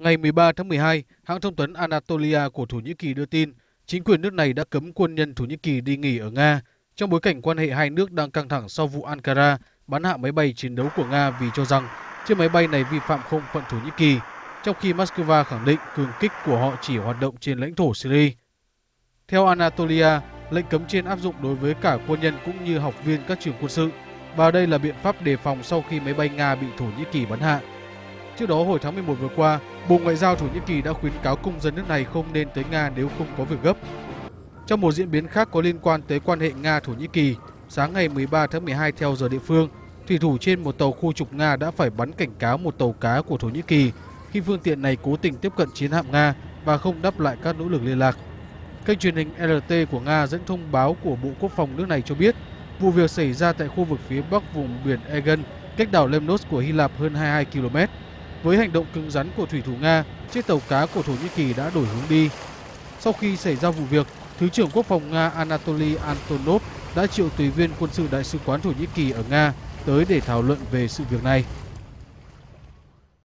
Ngày 13 tháng 12, hãng thông tấn Anatolia của Thổ Nhĩ Kỳ đưa tin chính quyền nước này đã cấm quân nhân Thổ Nhĩ Kỳ đi nghỉ ở Nga trong bối cảnh quan hệ hai nước đang căng thẳng sau vụ Ankara bắn hạ máy bay chiến đấu của Nga vì cho rằng chiếc máy bay này vi phạm không phận Thổ Nhĩ Kỳ, trong khi Moscow khẳng định cường kích của họ chỉ hoạt động trên lãnh thổ Syria. Theo Anatolia, lệnh cấm trên áp dụng đối với cả quân nhân cũng như học viên các trường quân sự, và đây là biện pháp đề phòng sau khi máy bay Nga bị Thổ Nhĩ Kỳ bắn hạ. Trước đó, hồi tháng 11 vừa qua, Bộ Ngoại giao Thổ Nhĩ Kỳ đã khuyến cáo công dân nước này không nên tới Nga nếu không có việc gấp. Trong một diễn biến khác có liên quan tới quan hệ Nga-Thổ Nhĩ Kỳ, sáng ngày 13 tháng 12 theo giờ địa phương, thủy thủ trên một tàu khu trục Nga đã phải bắn cảnh cáo một tàu cá của Thổ Nhĩ Kỳ khi phương tiện này cố tình tiếp cận chiến hạm Nga và không đáp lại các nỗ lực liên lạc. Kênh truyền hình RT của Nga dẫn thông báo của Bộ Quốc phòng nước này cho biết vụ việc xảy ra tại khu vực phía bắc vùng biển Aegean, cách đảo Lemnos của Hy Lạp hơn 22 km. Với hành động cứng rắn của thủy thủ Nga, chiếc tàu cá của Thổ Nhĩ Kỳ đã đổi hướng đi. Sau khi xảy ra vụ việc, Thứ trưởng Quốc phòng Nga Anatoly Antonov đã triệu tùy viên quân sự Đại sứ quán Thổ Nhĩ Kỳ ở Nga tới để thảo luận về sự việc này.